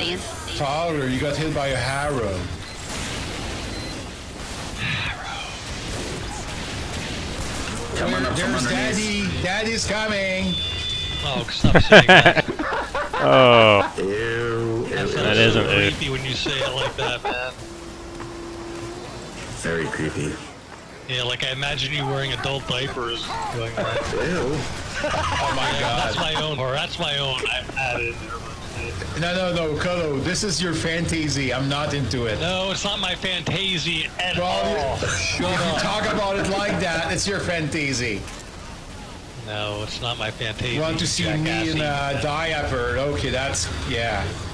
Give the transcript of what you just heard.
Tyler, you got hit by a harrow. Come on up from There's underneath. Daddy. Daddy's coming. Oh, stop saying that. Oh, Ew, that is a creepy when you say it like that, man. very creepy. Yeah, like I imagine you wearing adult diapers going that. Ew. Oh my God. That's my own, or that's my own. I've had it. No, Kolo, this is your fantasy. I'm not into it. No, it's not my fantasy at Well, all. if you talk about it like that, it's your fantasy. No, it's not my fantasy. You want to see me in a diaper? Okay, that's yeah.